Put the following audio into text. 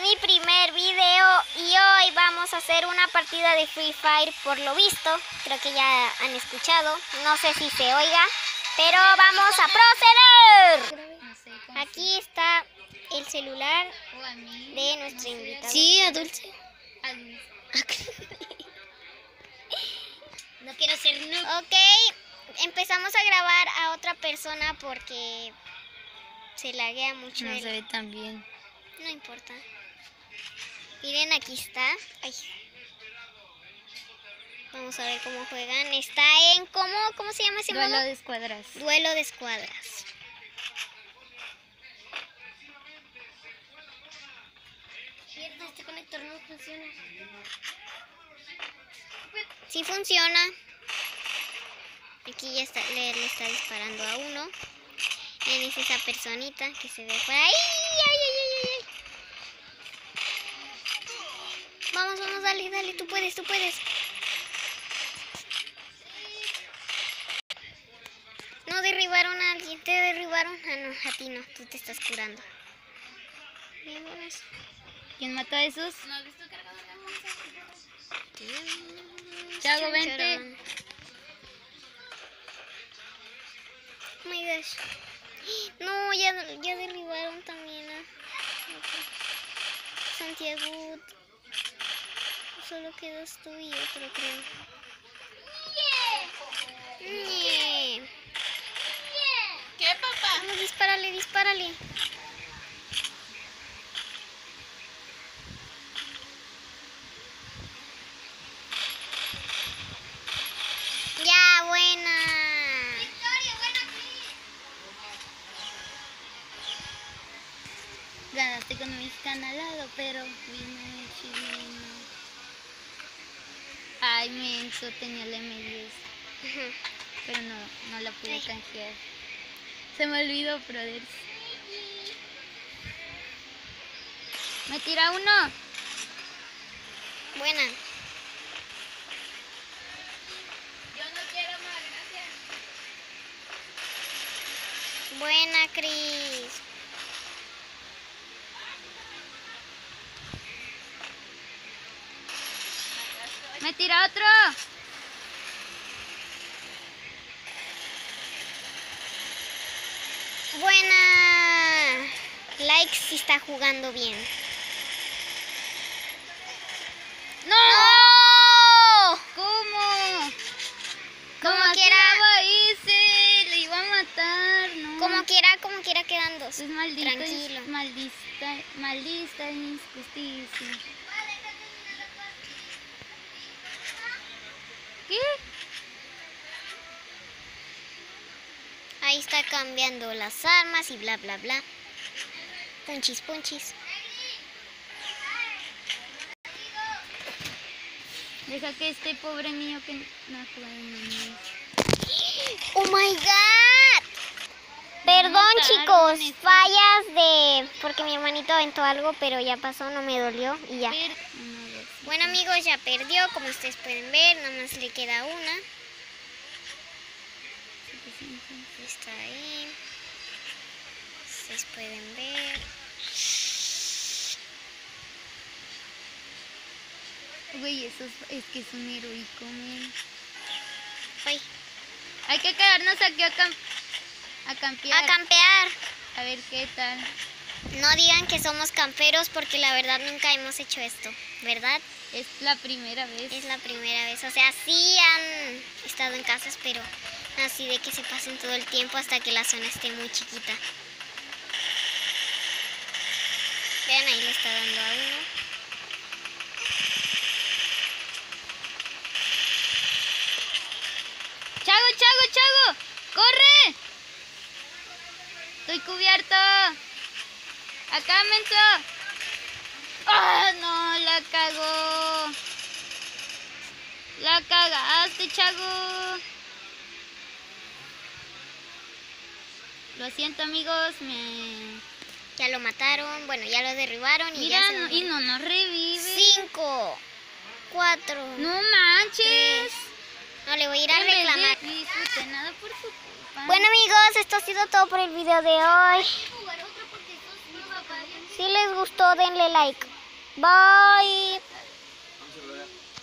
mi primer video y hoy vamos a hacer una partida de Free Fire por lo visto. Creo que ya han escuchado, no sé si se oiga, pero vamos a proceder. Aquí está el celular de nuestro invitado. Sí, a Dulce. No quiero ser noob. Ok, empezamos a grabar a otra persona porque se laguea mucho. No se ve tan bien. No importa. Miren, aquí está. Ay. Vamos a ver cómo juegan. Está en ¿cómo se llama ese Duelo modo? de escuadras. Duelo de escuadras. Mierda, este conector no funciona. Sí funciona. Aquí ya está, le está disparando a uno. Es esa personita que se ve por ahí. ¡Ay, ay, ay, ay! Vamos, vamos, dale, dale, tú puedes, tú puedes. No derribaron a alguien, te derribaron. Ah, no, a ti no, tú te estás curando. Bien, buenas. ¿Quién mató a esos? ¿No has visto cargador de Chago, vente. Oh my gosh. No, ya derribaron también a Santiago. Solo quedas tú y otro, creo. Yeah. ¿Qué, papá? Vamos, dispárale, dispárale. Ya, buena. Ganaste con un mexicano al lado, pero vino chileno. Ay, menso, tenía la M10. Pero no la pude canjear. Se me olvidó, brothers. Me tira uno. Buena. Yo no quiero más, gracias. Buena, Cris. Me tira otro. Buena. Like si está jugando bien. ¡No! ¡No! ¿Cómo? Como quiera. Ese, le iba a matar, ¿no? Como quiera quedan dos. Es maldito, Tranquilo. maldita injusticia. ¿Qué? Ahí está cambiando las armas y bla bla bla. Punchis, punchis. Deja que este pobre niño que no juega en Oh my god. Perdón, mataron, chicos, eso. fallas de porque mi hermanito aventó algo, pero ya pasó, no me dolió y ya. Bueno, amigos, ya perdió, como ustedes pueden ver, nada más le queda una. Está ahí. Ustedes pueden ver. Güey, eso es que es un heroico, man. Ay, Hay que quedarnos aquí a campear. a campear. A ver qué tal. No digan que somos camperos porque la verdad nunca hemos hecho esto, ¿verdad? Es la primera vez. Es la primera vez. O sea, sí han estado en casas, pero así de que se pasen todo el tiempo hasta que la zona esté muy chiquita. Vean, ahí le está dando a uno. ¡Chago! ¡Corre! Estoy cubierto. Acá, menso. ¡Ah, no! La cagó. La cagaste, Chago. Lo siento, amigos. Ya lo mataron, bueno, ya lo derribaron y Mira, ya se y no nos revive. 5, 4. No manches. No, le voy a ir a reclamar. No disfruté nada por su culpa. Bueno, amigos, esto ha sido todo por el video de hoy. Si les gustó, denle like. Bye.